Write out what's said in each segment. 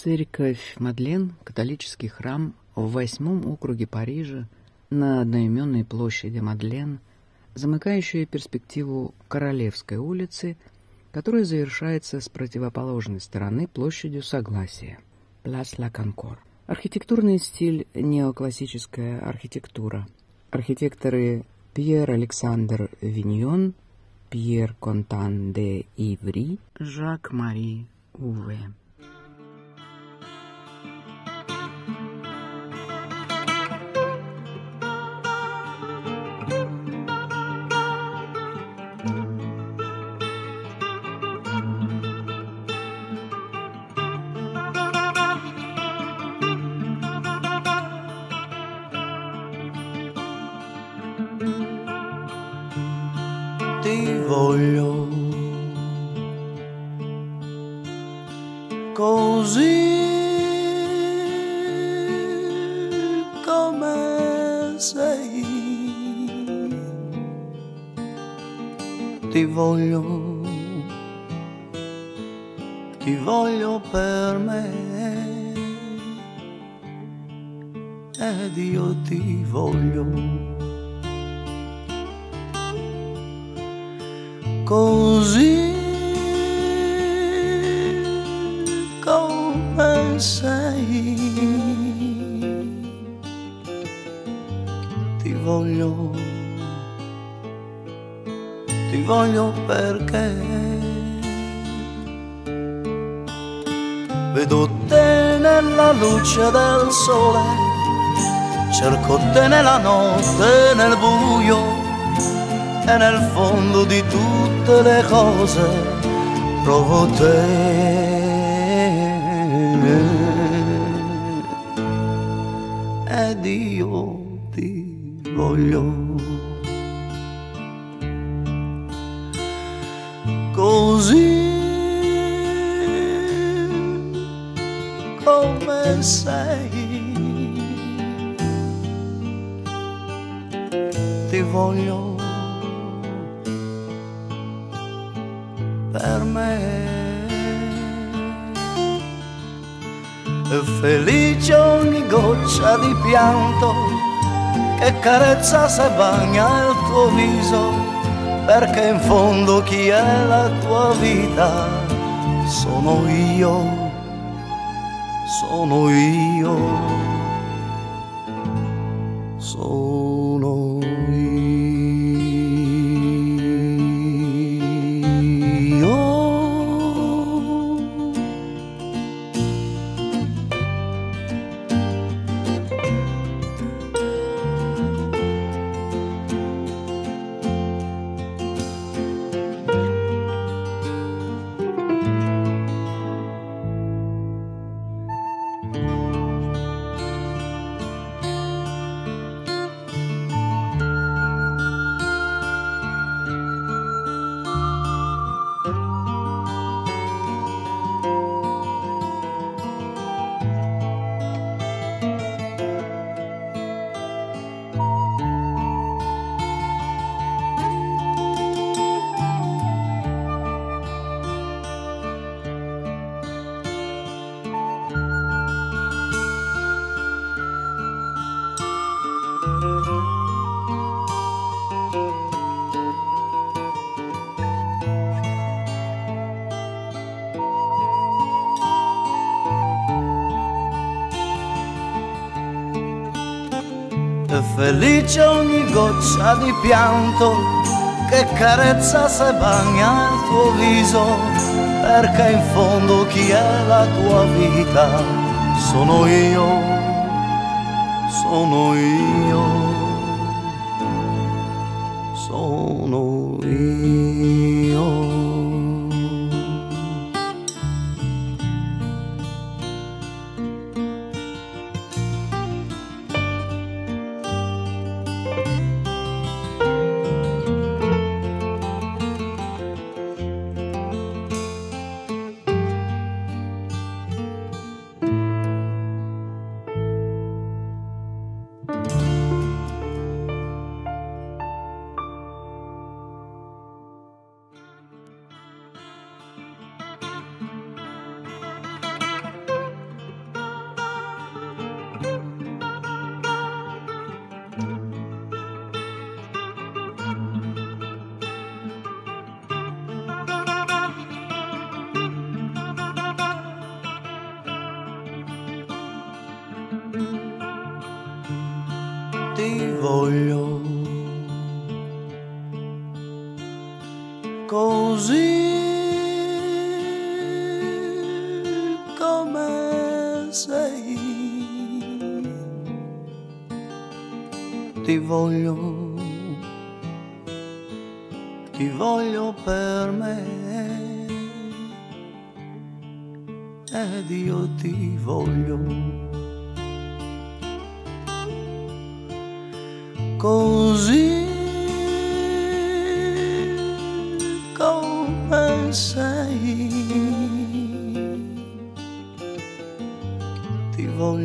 Церковь Мадлен, католический храм в 8-м округе Парижа на одноименной площади Мадлен, замыкающая перспективу Королевской улицы, которая завершается с противоположной стороны площадью Согласия, Place la Concorde. Архитектурный стиль – неоклассическая архитектура. Архитекторы Пьер-Александр Виньон, Пьер Контан де Иври, Жак-Мари Уве. Ti voglio così come sei, ti voglio per me ed io ti voglio così come sei, ti voglio perché vedo te nella luce del sole, cerco te nella notte, nel buio e nel fondo di tutte le cose trovo te ed io ti voglio così come sei, ti voglio per me. È felice ogni goccia di pianto che carezza se bagna il tuo viso, perché in fondo chi è la tua vita sono io, sono io, sono io. È felice ogni goccia di pianto che carezza se bagna il tuo viso, perché in fondo chi è la tua vita sono io, sono io, sono io. ti voglio così come sei, ti voglio per me ed io ti voglio così come sei, ti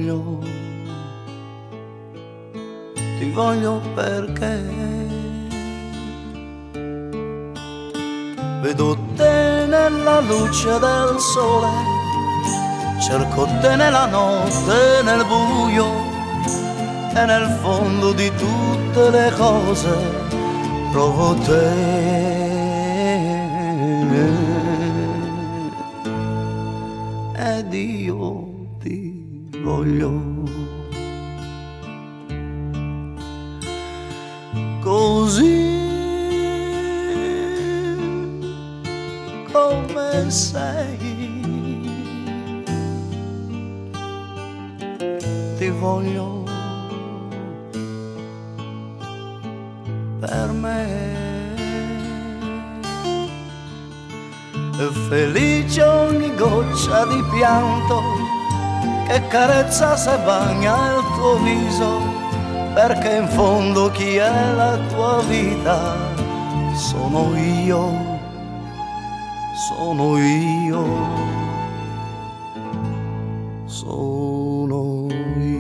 voglio perché vedo te nella luce del sole, cerco te nella notte, nel buio e nel fondo di tutte le cose provo te. Ed io ti voglio così come sei, ti voglio per me. È felice ogni goccia di pianto che carezza se bagna il tuo viso, perché in fondo chi è la tua vita sono io, sono io, sono io.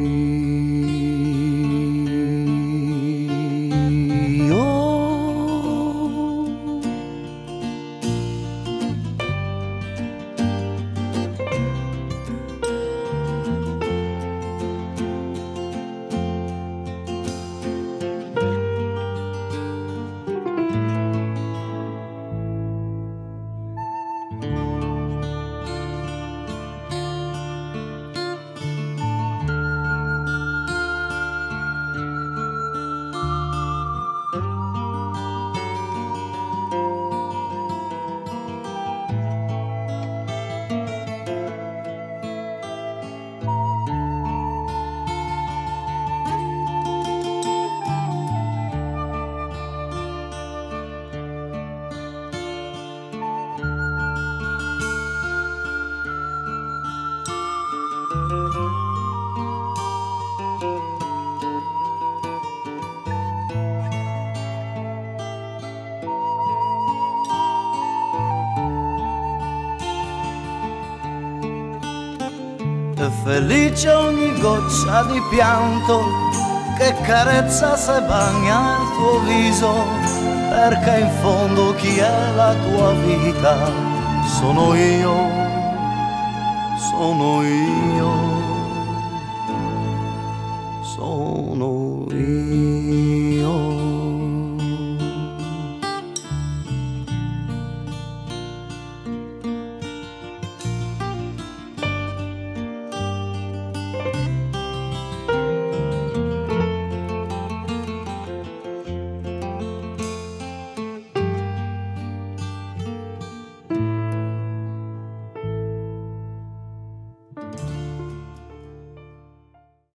È felice ogni goccia di pianto che carezza se bagna il tuo viso, perché in fondo chi è la tua vita sono io, sono io.